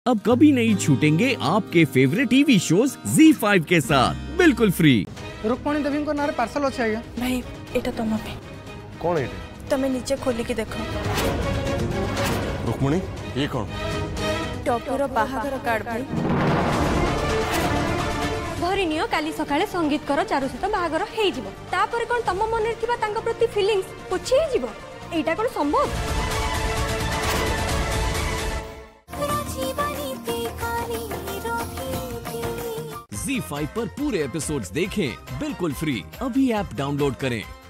अब कभी नहीं छूटेंगे आपके फेवरेट टीवी शोज ZEE5 के साथ बिल्कुल फ्री। रुक्मणी देवी को नारे पार्सल अच्छे आज्ञा भाई एटा तुम पे कौन है तमे नीचे खोली की देखो। रुक्मणी ये कौन टॉपर बाहागर कार्ड भाई धरी नियो काली सकाळे संगीत कर चारु सहित बाहागर हे जिवो तापर कोन तम मन रे थिबा तांग प्रति फीलिंग्स पुछि हे जिवो एटा कोन संभव। ZEE5 पर पूरे एपिसोड्स देखें बिल्कुल फ्री। अभी ऐप डाउनलोड करें।